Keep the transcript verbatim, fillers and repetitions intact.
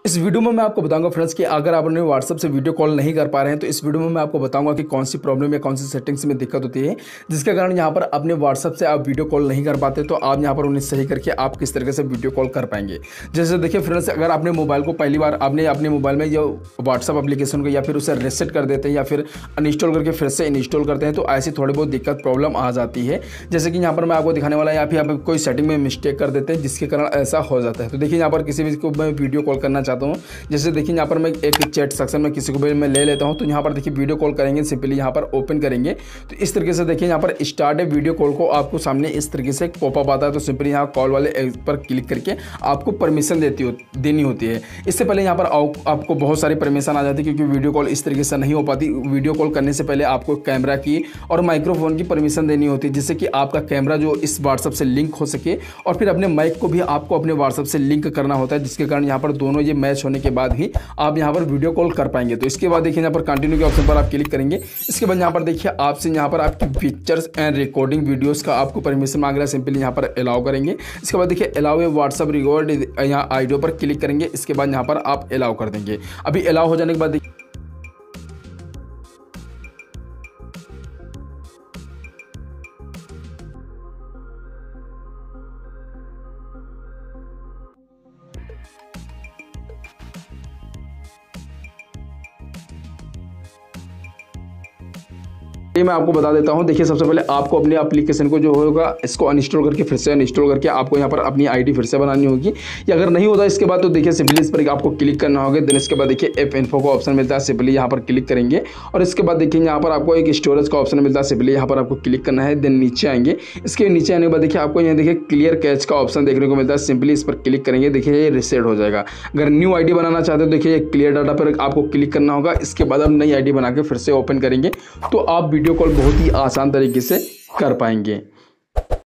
इस वीडियो में मैं आपको बताऊंगा फ्रेंड्स कि अगर आप अपने व्हाट्सएप से वीडियो कॉल नहीं कर पा रहे हैं तो इस वीडियो में मैं आपको बताऊंगा कि कौन सी प्रॉब्लम या कौन सी सेटिंग्स में दिक्कत होती है जिसके कारण यहाँ पर अपने व्हाट्सएप से आप वीडियो कॉल नहीं कर पाते, तो आप यहाँ पर उन्हें सही करके आप किस तरीके से वीडियो कॉल कर पाएंगे। जैसे देखिए फ्रेंड्स, अगर आपने मोबाइल को पहली बार आपने अपने मोबाइल में जो व्हाट्सएप एप्लीकेशन को या फिर उसे रिसेट कर देते हैं या फिर अनइंस्टॉल करके फिर से इंस्टॉल करते हैं तो ऐसी थोड़ी बहुत दिक्कत प्रॉब्लम आ जाती है। जैसे कि यहाँ पर मैं आपको दिखाने वाला है, या फिर आप कोई सेटिंग में मिस्टेक कर देते हैं जिसके कारण ऐसा हो जाता है। तो देखिए यहाँ पर किसी भी को मैं वीडियो कॉल करना चाहता हूँ, जैसे देखिए यहाँ पर मैं एक चैट सेक्शन में किसी को भी मैं ले लेता हूँ, तो यहाँ पर देखिए वीडियो कॉल करेंगे, सिंपली यहाँ पर ओपन करेंगे तो इस तरीके से देखिए यहाँ पर स्टार्ट वीडियो कॉल को आपको सामने इस तरीके से पॉपअप आता है। तो सिंपली यहाँ कॉल वाले पर क्लिक करके आपको परमिशन देती हो देनी होती है। इससे पहले यहाँ पर आपको बहुत सारी परमिशन आ जाती है क्योंकि वीडियो कॉल इस तरीके से नहीं हो पाती। वीडियो कॉल करने से पहले आपको कैमरा की और माइक्रोफोन की परमिशन देनी होती है, जिससे कि आपका कैमरा जो इस व्हाट्सएप से लिंक हो सके, और फिर अपने माइक को भी आपको अपने व्हाट्सएप से लिंक करना होता है, जिसके कारण यहाँ पर दोनों ये मैच होने के बाद ही आप यहाँ पर वीडियो कॉल कर पाएंगे। तो इसके बाद देखिए यहाँ पर कंटिन्यू के ऑप्शन पर आप क्लिक करेंगे। इसके बाद यहाँ पर देखिए आपसे यहाँ पर आपकी पिक्चर्स एंड रिकॉर्डिंग वीडियोस का आपको परमिशन मांग रहा है, सिंपली यहाँ पर अलाउ करेंगे। इसके बाद देखिए अलाउ व्हाट्सएप रिकॉर्ड यहाँ आइडियो पर क्लिक करेंगे। इसके बाद यहाँ पर आप अलाउ कर देंगे। अभी अलाउ हो जाने के बाद देखिए ये मैं आपको बता देता हूं। देखिए सबसे पहले आपको अपने एप्लीकेशन को जो होगा इसको अनइंस्टॉल करके फिर से अनइंस्टॉल करके आपको यहाँ पर अपनी आईडी फिर से बनानी होगी, या अगर नहीं होता इसके बाद तो देखिए सिंपली इस पर आपको क्लिक करना होगा। देन इसके बाद देखिए ऐप इन्फो का ऑप्शन मिलता है, सिंपली यहाँ पर क्लिक करेंगे और इसके बाद देखिए यहाँ पर आपको एक स्टोरेज का ऑप्शन मिलता है, सिंपली यहाँ पर आपको क्लिक करना है। देन नीचे आएंगे, इसके नीचे आने के बाद देखिए आपको यहाँ देखिए क्लियर कैच का ऑप्शन देखने को मिलता है, सिंपली इस पर क्लिक करेंगे। देखिए ये रिसेट हो जाएगा। अगर न्यू आईडी बनाना चाहते हो देखिए क्लियर डाटा पर आपको क्लिक करना होगा। इसके बाद आप नई आईडी बना के फिर से ओपन करेंगे तो आप वीडियो कॉल बहुत ही आसान तरीके से कर पाएंगे।